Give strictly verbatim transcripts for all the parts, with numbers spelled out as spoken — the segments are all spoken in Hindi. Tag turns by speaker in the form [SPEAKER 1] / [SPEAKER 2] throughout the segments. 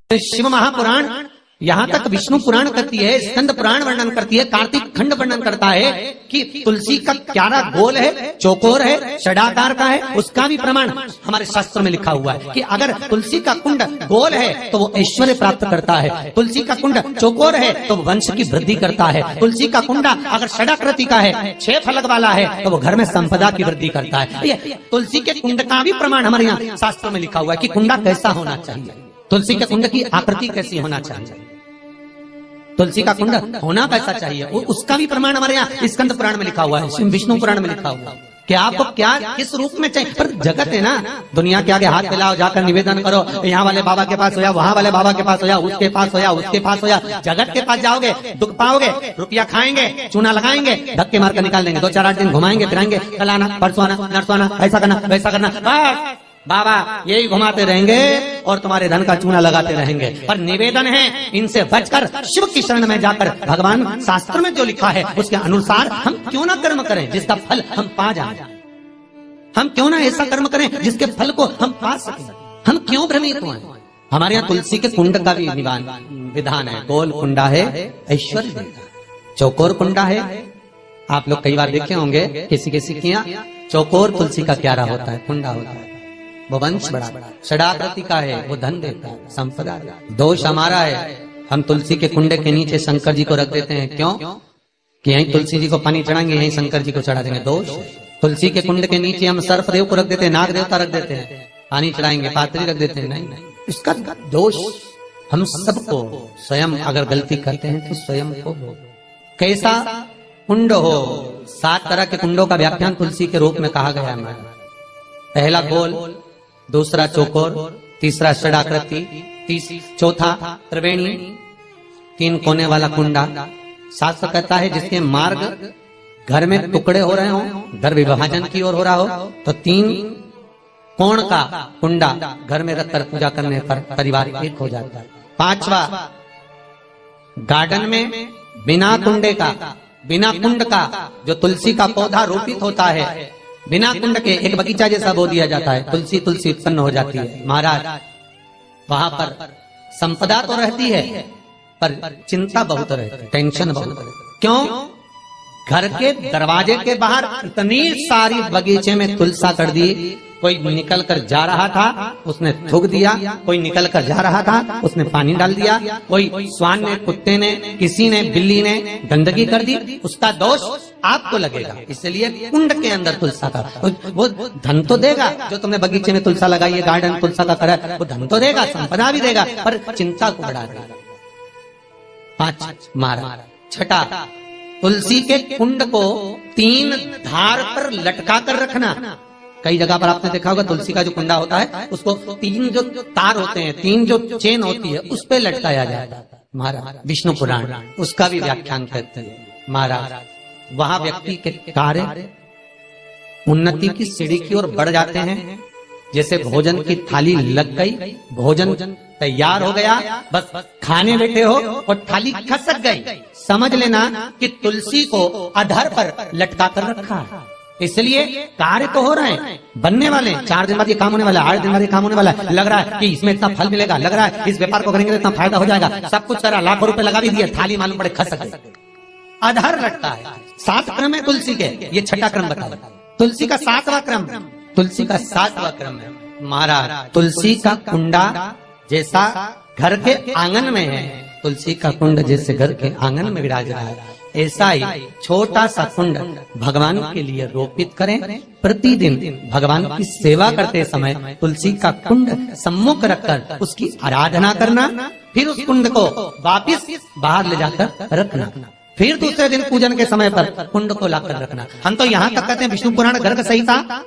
[SPEAKER 1] शिव महापुराण, यहाँ तक विष्णु पुराण करती है, स्कंद पुराण वर्णन करती है, कार्तिक खंड वर्णन करता है कि तुलसी का क्यारा गोल है, चौकोर है, षडाकार का है। उसका भी प्रमाण हमारे शास्त्र में लिखा हुआ है कि अगर तुलसी का कुंड गोल है तो वो ऐश्वर्य प्राप्त करता है, तुलसी का कुंड चौकोर है तो वंश की वृद्धि करता है, तुलसी का कुंडा अगर षडाकृति का है, छह फलक वाला है तो वो घर में संपदा की वृद्धि करता है। ये तुलसी के कुंड का भी प्रमाण हमारे यहाँ शास्त्र में लिखा हुआ है कि कुंडा कैसा होना चाहिए, तुलसी के कुंड की आकृति कैसी होना चाहिए, तुलसी का कुंड होना कैसा चाहिए, वो उसका भी प्रमाण हमारे यहाँ स्कंद पुराण में लिखा हुआ है, विष्णु पुराण में लिखा हुआ है कि आपको क्या किस रूप में चाहिए। पर जगत है ना, दुनिया के आगे हाथ फैलाओ, जाकर निवेदन करो, यहाँ वाले बाबा के पास हो या वहाँ वाले बाबा के पास हो या उसके पास हो या उसके पास हो या जगत के पास जाओगे, दुख पाओगे, रुपया खाएंगे, चूना लगाएंगे, धक्के मार कर निकाल देंगे, दो चार आठ दिन घुमाएंगे फिराएंगे, कल आना परसों आना नरसों आना, ऐसा करना वैसा करना, बस बाबा यही घुमाते रहेंगे और तुम्हारे धन का चूना लगाते रहेंगे। पर निवेदन है इनसे बचकर शिव की शरण में जाकर भगवान शास्त्र में जो लिखा है उसके अनुसार हम क्यों ना कर्म करें जिसका फल हम पा जाएं, हम क्यों ना ऐसा कर्म करें जिसके फल को हम पा सकें, हम क्यों भ्रमित हुए। हमारे यहाँ तुलसी के कुंड का भी विधान है, गोल कुंडा है ऐश्वर्य देता, चौकोर कुंडा है। आप लोग कई बार देखे होंगे किसी किसी के यहाँ चौकोर तुलसी का क्यारा होता है, कुंडा होता है, वो वंश बड़ा, षडाकृति का है, वो धन देता है, संपदा। दोष हमारा है, हम तुलसी के कुंडे के नीचे शंकर जी को रख देते हैं, क्यों कि यहीं तुलसी जी को पानी चढ़ाएंगे, यहीं शंकर जी को चढ़ा देंगे। दोष तुलसी के कुंड के नीचे हम सर्प देव को रख देते हैं, नाग देवता रख देते हैं, पानी चढ़ाएंगे, पात्री रख देते हैं, नहीं नहीं, इसका दोष हम सबको स्वयं अगर गलती करते हैं तो स्वयं को। कैसा कुंड हो, सात तरह के कुंडों का व्याख्यान तुलसी के रूप में कहा गया है। पहला गोल, दूसरा चौकोर, तीसरा षडाकृति, तीस चौथा त्रिवेणी, तीन कोने वाला कुंडा। शास्त्र कहता है जिसके मार्ग घर में टुकड़े हो रहे हो, घर विभाजन की ओर हो रहा हो, तो तीन कोण का कुंडा घर में रखकर पूजा करने पर परिवार एक हो जाता है। पांचवा, गार्डन में बिना कुंडे का, बिना कुंड का जो तुलसी का पौधा रोपित होता है, बिना कुंड के एक बगीचा जैसा बो दिया जाता है, तुलसी तुलसी उत्पन्न हो जाती है। महाराज वहां पर संपदा तो रहती है पर चिंता बहुत रहती है, टेंशन बहुत रहती है। क्यों? घर के दरवाजे के बाहर इतनी सारी बगीचे में तुलसा कर दी, कोई निकल कर जा रहा था उसने थूक दिया, कोई निकल कर जा रहा था उसने पानी डाल दिया, कोई श्वान ने, कुत्ते ने, किसी ने, बिल्ली ने गंदगी कर दी, उसका दोष आपको लगेगा। इसलिए कुंड के अंदर तुलसा का वो धन तो देगा, जो तुमने बगीचे में तुलसा लगाई है, गार्डन तुलसा का करा, वो धन तो देगा, संपदा भी देगा, पर चिंता को बढ़ा देगा। पांच मारा। छठा, तुलसी के कुंड को तीन धार पर लटका कर रखना। कई जगह पर आपने देखा होगा तुलसी का जो कुंडा होता है उसको तीन जो तार होते हैं, तीन जो चेन होती है उस पे लटकाया जाता है। महाराज विष्णु पुराण उसका भी व्याख्यान करते हैं। महाराज वहां व्यक्ति के कार्य उन्नति की सीढ़ी की ओर बढ़ जाते हैं। जैसे भोजन की थाली लग गई, भोजन तैयार हो गया, बस खाने बैठे हो और थाली खसक गई, समझ लेना कि तुलसी को अधर पर लटका कर रखा। इसलिए कार्य तो हो रहे हैं, बनने वाले, चार दिन बाद ये काम होने वाला है, आठ दिन बाद ये काम होने वाला है, लग रहा है कि इसमें इतना फल मिलेगा, लग रहा है इस व्यापार को करेंगे तो इतना फायदा हो जाएगा, सब कुछ करा, लाखों रुपए लगा भी दिए, थाली मालूम पड़े खसक गई, अधर लटका है। सात क्रम है तुलसी के, ये छठा क्रम बताया। तुलसी का सातवां क्रम, तुलसी का सातवां क्रम है। महाराज तुलसी का कुंडा जैसा घर के आंगन में है, तुलसी का कुंड जैसे घर के आंगन में विराज रहा है, ऐसा ही छोटा सा कुंड भगवान के लिए रोपित करें। प्रतिदिन भगवान की सेवा करते समय तुलसी का कुंड सम्मुख रखकर उसकी आराधना करना, फिर उस कुंड को वापिस बाहर ले जाकर रखना, फिर दूसरे दिन पूजन के समय पर कुंड को लाकर रखना। हम तो यहाँ तक कहते हैं विष्णु पुराण गर्ग संहिता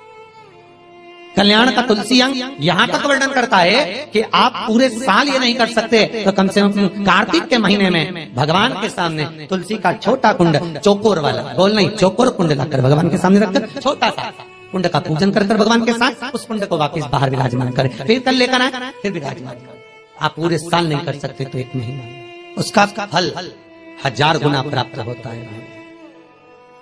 [SPEAKER 1] कल्याण का तुलसी अंग यहाँ तक वर्णन करता है कि आप पूरे साल ये नहीं कर सकते तो कम से कम कार्तिक के महीने में भगवान के सामने तुलसी का छोटा कुंड, चौकोर वाला, गोल नहीं, चौकोर कुंड लाकर भगवान के सामने रखकर छोटा सा कुंड का पूजन कर कर भगवान के साथ उस कुंड को वापस बाहर विराजमान करें, फिर कल लेकर आए, फिर विराजमान करें। आप पूरे साल नहीं कर सकते तो एक महीना, उसका फल हजार गुना प्राप्त होता है।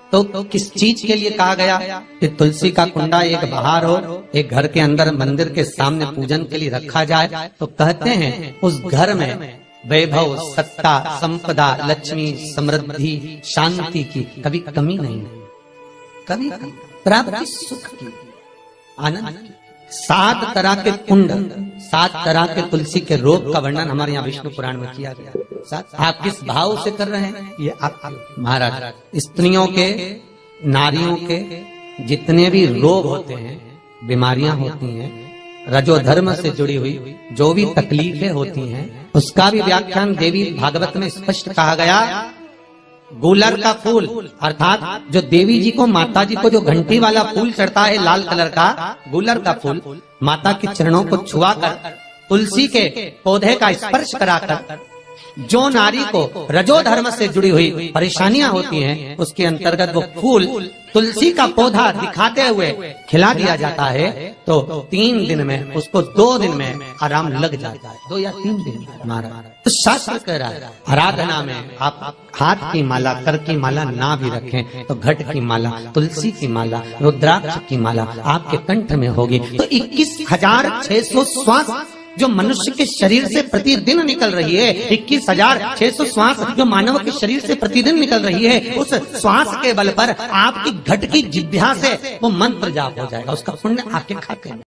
[SPEAKER 1] तो किस चीज के लिए कहा गया कि तुलसी का कुंडा एक बाहर हो, एक घर के अंदर मंदिर के सामने पूजन के लिए रखा जाए? तो कहते हैं उस घर में वैभव, सत्ता, संपदा, लक्ष्मी, समृद्धि, शांति की कभी कमी नहीं है, कभी प्राप्ति, सुख की, आनंद की। सात तरह के कुंड, सात तरह के तुलसी के रोग का वर्णन हमारे यहाँ विष्णु पुराण में किया गया। आप किस भाव से कर रहे हैं ये आप महाराज। स्त्रियों के, नारियों के जितने भी रोग होते हैं, बीमारियां होती हैं, रजोधर्म से जुड़ी हुई जो भी तकलीफें होती हैं, उसका भी व्याख्यान देवी भागवत में स्पष्ट कहा गया। गुलर का फूल अर्थात जो देवी जी को, माता जी को जो घंटी वाला फूल चढ़ता है लाल कलर का, गुलर का फूल माता के चरणों को छुआकर, तुलसी के पौधे का स्पर्श कराकर जो नारी को रजोधर्म से जुड़ी हुई परेशानियां होती हैं, उसके अंतर्गत वो फूल तुलसी का पौधा दिखाते हुए खिला दिया जाता है, तो तीन दिन में उसको, दो दिन में आराम लग जाता है, दो या तीन दिन में। तो शास्त्र कह रहा है आराधना में आप हाथ की माला, कर की माला ना भी रखें तो घट की माला, तुलसी की माला, रुद्राक्ष की माला आपके कंठ में होगी। तो इक्कीस हजार छह सौ श्वास जो मनुष्य के शरीर से प्रतिदिन निकल रही है, इक्कीस हजार छह सौ श्वास जो मानव के शरीर से प्रतिदिन निकल रही है, उस श्वास के बल पर आपकी घट की जिह्वा से वो मंत्र जाप हो जाएगा, उसका पुण्य आपके खाते में।